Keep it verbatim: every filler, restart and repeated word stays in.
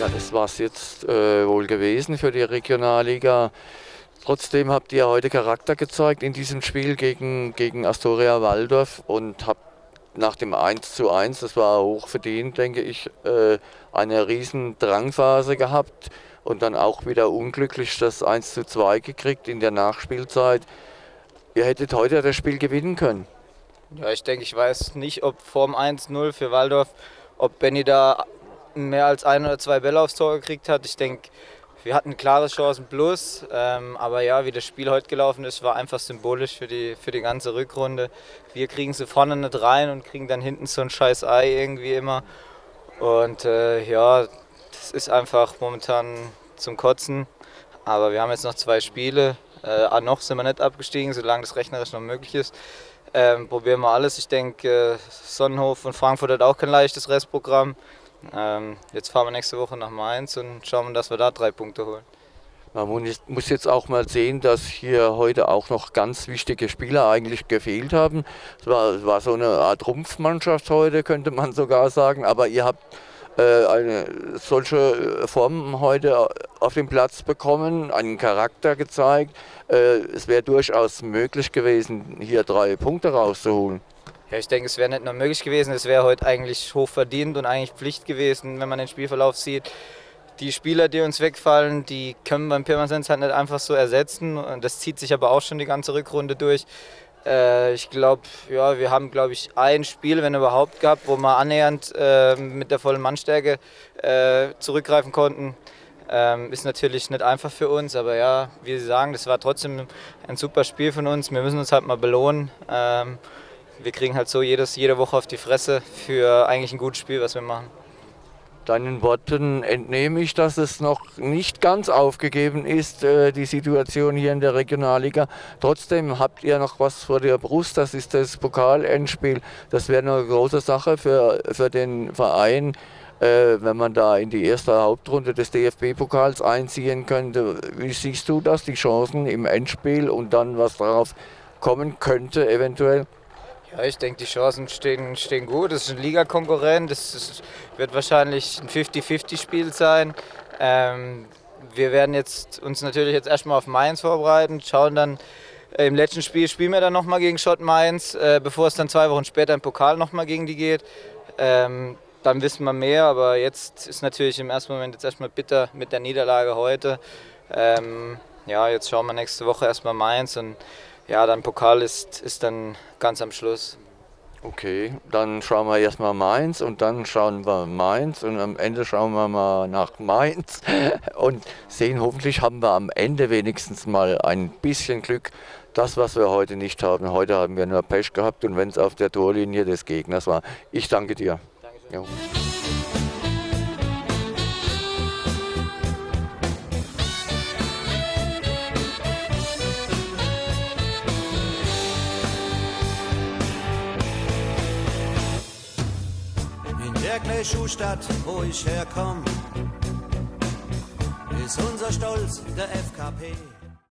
Ja, das war es jetzt äh, wohl gewesen für die Regionalliga. Trotzdem habt ihr heute Charakter gezeigt in diesem Spiel gegen, gegen Astoria Waldorf und habt nach dem eins zu eins, das war hoch verdient, denke ich, äh, eine riesen Drangphase gehabt und dann auch wieder unglücklich das eins zu zwei gekriegt in der Nachspielzeit. Ihr hättet heute das Spiel gewinnen können. Ja, ich denke, ich weiß nicht, ob vorm eins null für Waldorf, ob Benny da mehr als ein oder zwei Bälle aufs Tor gekriegt hat. Ich denke, wir hatten klare Chancen plus, ähm, aber ja, wie das Spiel heute gelaufen ist, war einfach symbolisch für die, für die ganze Rückrunde. Wir kriegen sie vorne nicht rein und kriegen dann hinten so ein scheiß Ei irgendwie immer. Und äh, ja, das ist einfach momentan zum Kotzen. Aber wir haben jetzt noch zwei Spiele. Äh, noch sind wir nicht abgestiegen, solange das rechnerisch noch möglich ist. Ähm, probieren wir alles. Ich denke, äh, Sonnenhof und Frankfurt hat auch kein leichtes Restprogramm. Ähm, jetzt fahren wir nächste Woche nach Mainz und schauen, dass wir da drei Punkte holen. Man muss jetzt auch mal sehen, dass hier heute auch noch ganz wichtige Spieler eigentlich gefehlt haben. Es war, es war so eine Art Rumpfmannschaft heute, könnte man sogar sagen. Aber ihr habt äh, eine solche Form heute auf den Platz bekommen, einen Charakter gezeigt. Äh, es wäre durchaus möglich gewesen, hier drei Punkte rauszuholen. Ja, ich denke, es wäre nicht nur möglich gewesen, es wäre heute eigentlich hoch verdient und eigentlich Pflicht gewesen, wenn man den Spielverlauf sieht. Die Spieler, die uns wegfallen, die können beim Pirmasens halt nicht einfach so ersetzen. Und das zieht sich aber auch schon die ganze Rückrunde durch. Äh, ich glaube, ja, wir haben, glaube ich, ein Spiel, wenn überhaupt, gehabt, wo wir annähernd äh, mit der vollen Mannstärke äh, zurückgreifen konnten. Ähm, ist natürlich nicht einfach für uns, aber ja, wie Sie sagen, das war trotzdem ein super Spiel von uns. Wir müssen uns halt mal belohnen. Ähm, Wir kriegen halt so jedes, jede Woche auf die Fresse für eigentlich ein gutes Spiel, was wir machen. Deinen Worten entnehme ich, dass es noch nicht ganz aufgegeben ist, äh, die Situation hier in der Regionalliga. Trotzdem habt ihr noch was vor der Brust, das ist das Pokalendspiel. Das wäre eine große Sache für, für den Verein, äh, wenn man da in die erste Hauptrunde des D F B-Pokals einziehen könnte. Wie siehst du das, die Chancen im Endspiel und dann was darauf kommen könnte eventuell? Ja, ich denke, die Chancen stehen, stehen gut. Das ist ein Ligakonkurrent. Das ist, wird wahrscheinlich ein fünfzig fünfzig Spiel sein. Ähm, wir werden jetzt, uns natürlich jetzt erstmal auf Mainz vorbereiten, schauen dann, äh, im letzten Spiel spielen wir dann nochmal gegen Schott Mainz, äh, bevor es dann zwei Wochen später im Pokal nochmal gegen die geht. Ähm, dann wissen wir mehr, aber jetzt ist natürlich im ersten Moment jetzt erstmal bitter mit der Niederlage heute. Ähm, ja, jetzt schauen wir nächste Woche erstmal Mainz und ja, dann Pokal ist, ist dann ganz am Schluss. Okay, dann schauen wir erstmal Mainz und dann schauen wir Mainz und am Ende schauen wir mal nach Mainz und sehen, hoffentlich haben wir am Ende wenigstens mal ein bisschen Glück. Das, was wir heute nicht haben. Heute haben wir nur Pech gehabt und wenn es auf der Torlinie des Gegners war. Ich danke dir. Dankeschön. Der kleine Schuhstadt, wo ich herkomme, ist unser Stolz, der F K P.